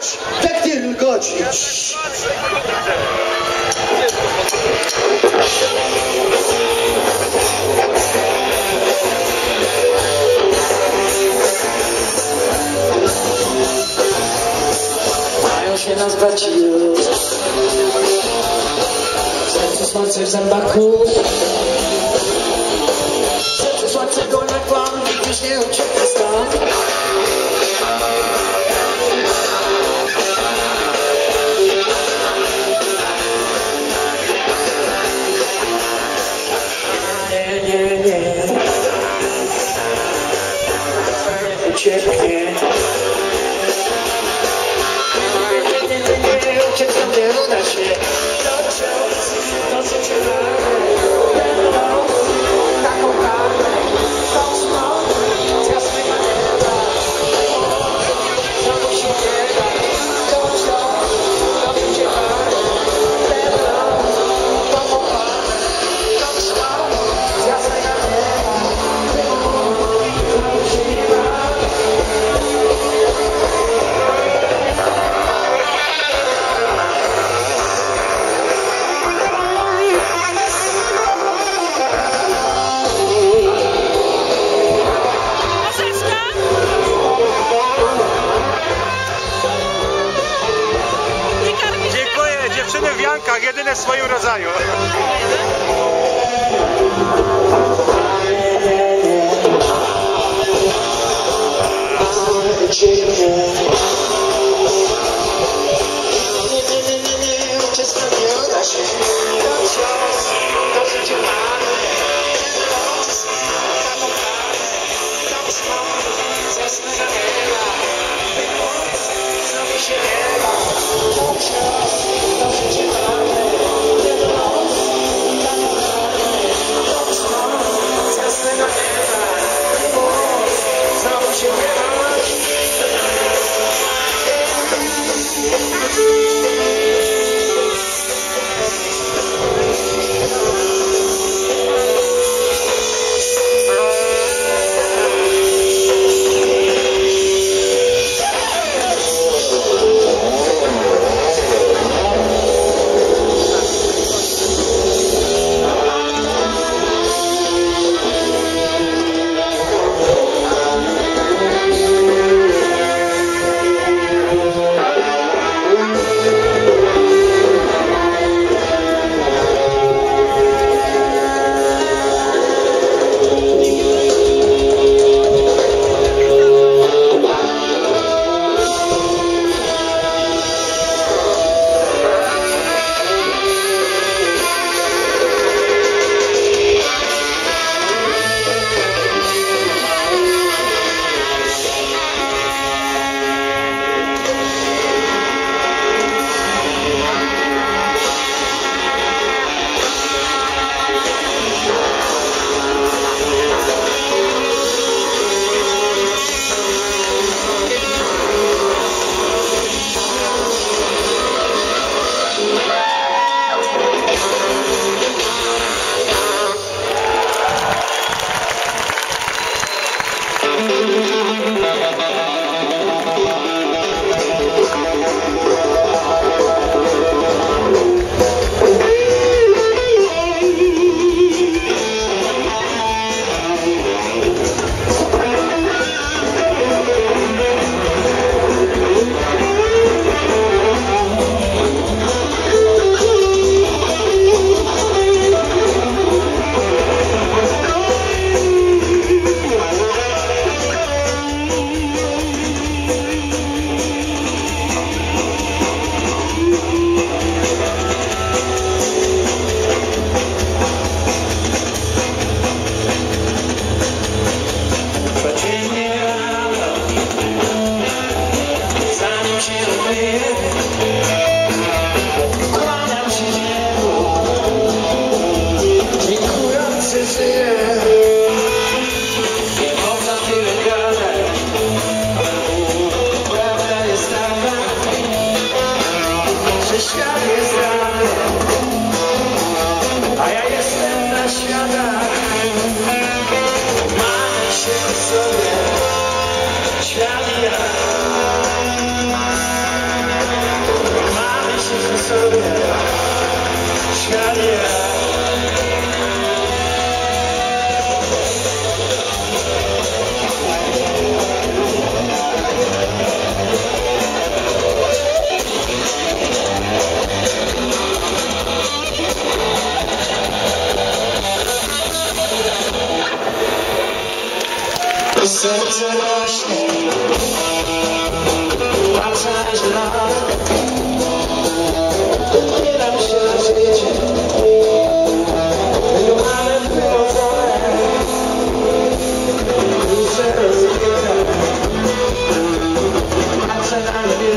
grać, tak nie godzić. Mają się nazwać już serce słońce w zębaku. Serce słońce górne kłam, już nie ucieknie stąd. Nie, nie, nie, nie ucieknie. Uciec tam nie uda się. Dosyć taką karę, tą smok z jasnego nieba. Znowu się nie da, tą wciąż, dosyć karę. Ten rok, pomogane, tą smok z jasnego nieba. Znowu się nie da. Dziewczyny w Jankach, jedyne w swoim rodzaju.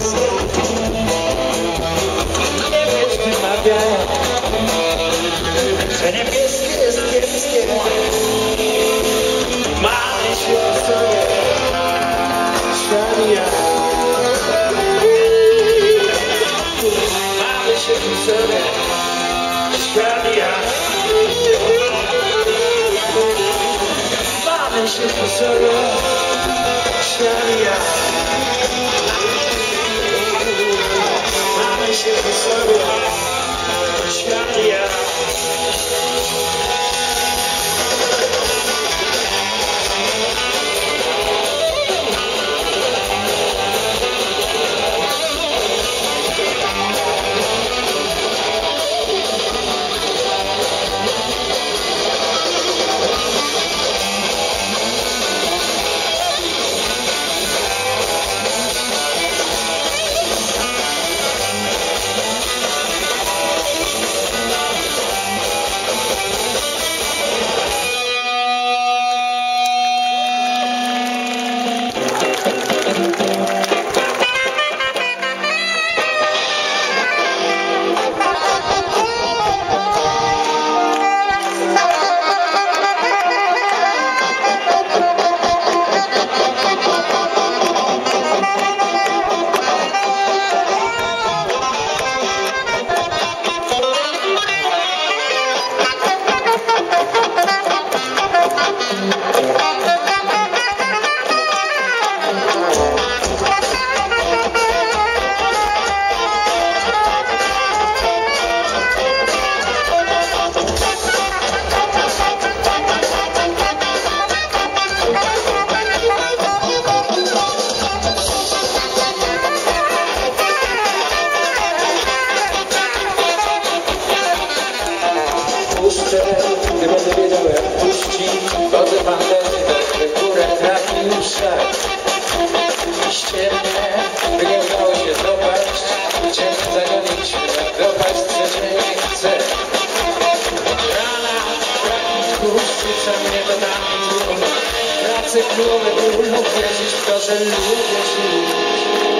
Nie wiesz, wymawiają, że niebieskie jest kiepskie. Mamy się w sobie, świat i ja. Mamy się w sobie, świat i ja. Mamy się w sobie, świat i ja. Mamy się w sobie, świat i ja. Gdy będę wiedział jak puści, chodzę bandery, w górę trafi już szak. Ściemnie, by nie udało się dopaść, chciałem zagonić, dopaść trzecie nie chcę. Rana, brak tłuszczu, rzuca mnie do tanku. Tracę głowę, ból, mógł wierzyć w to, że lubię żyć.